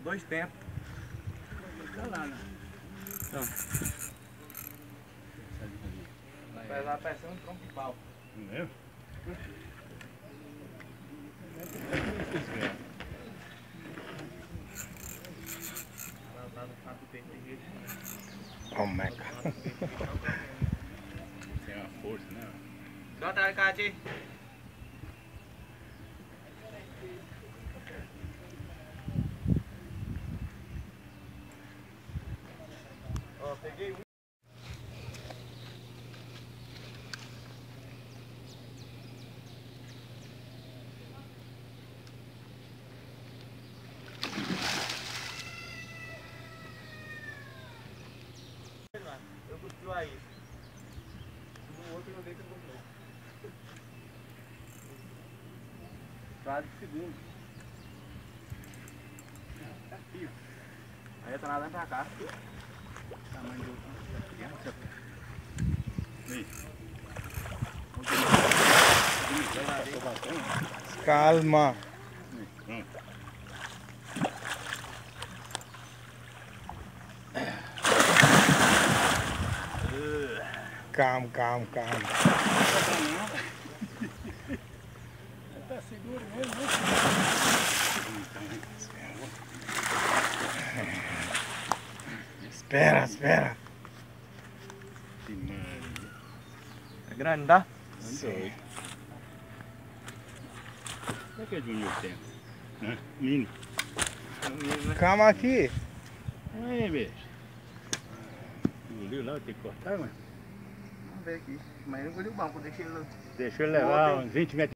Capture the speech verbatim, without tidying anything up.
dois tempos. Tá lá, né? Então. Vai lá parecendo um tronco de pau. Não é? Oh my God. Tem uma força, né? Đó tay ca chi. Ó, peguei um. Eu construo aí. No outro eu dei que eu comprei. Quase segundo. Tá aqui, ó. Aí tá nadando pra cá. Tamanho do criança. Calma. Calma, calma, calma. Tá seguro mesmo, né? Espera, espera. É grande, não dá? Sim. Como é que é de um tempo? Hã? Mini. Calma aqui. Aí, bicho. Engoliu lá, eu tenho que cortar, mas. Vamos ver aqui. Mas eu engoli o banco, deixei ele. Deixa eu levar uns vinte metros.